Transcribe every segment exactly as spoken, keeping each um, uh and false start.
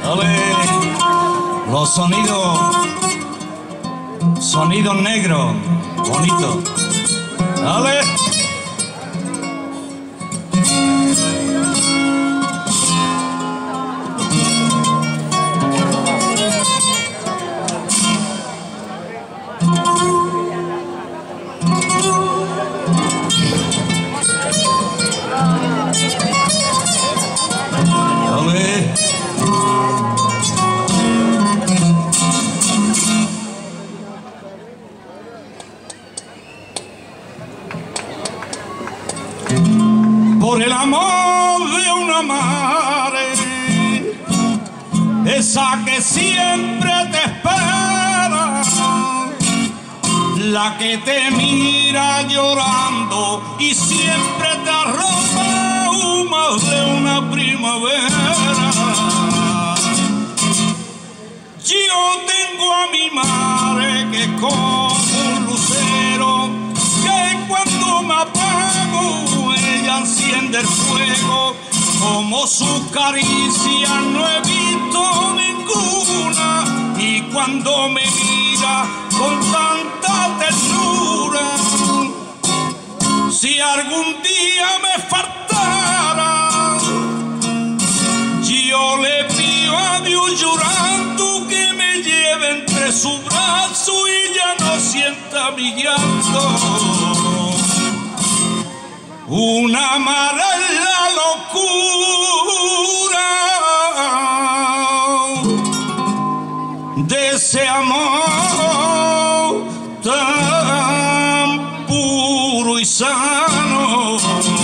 Ole, los sonidos, sonidos negros, bonitos. Dale. Por el amor de una madre, esa que siempre te espera, la que te mira llorando y siempre te arropa humo de una primavera. Yo tengo a mi madre que es como un lucero, que cuando me apago ella enciende el fuego. Como su caricia no he visto ninguna, y cuando me mira con tanta ternura, si algún día me faltara, yo le pido a Dios llorando que me lleve entre sus brazos y ya no sienta mi llanto. Una madre en la locura de ese amor tan puro y sano.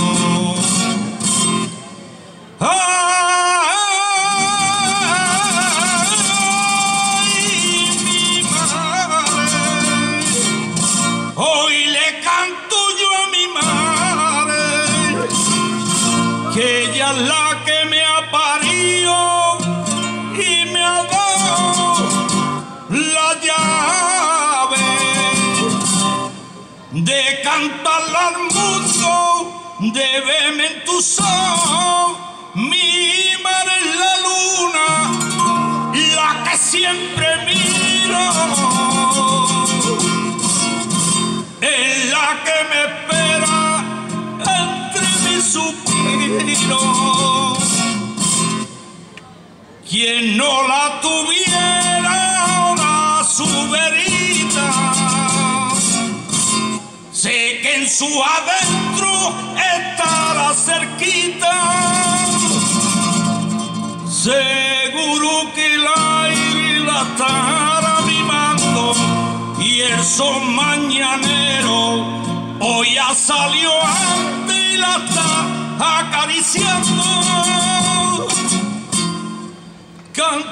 Que ella es la que me ha parido y me ha dado la llave de cantarle al mundo, de verme en tus ojos. Mi madre es la luna, la que siempre miro, es la que me espera entre mis suspiros. Quien no la tuviera ahora su verita, sé que en su adentro estará cerquita. Seguro que el aire la estará mimando y el sol mañanero hoy ya salió antes y la está acariciando. Canta